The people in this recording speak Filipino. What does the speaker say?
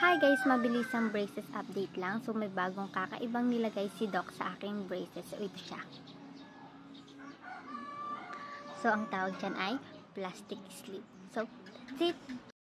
Hi guys, mabilisang braces update lang. So may bagong kakaibang nilagay si Doc sa aking braces. So ito siya. So ang tawag dyan ay plastic sleeve. So that's it.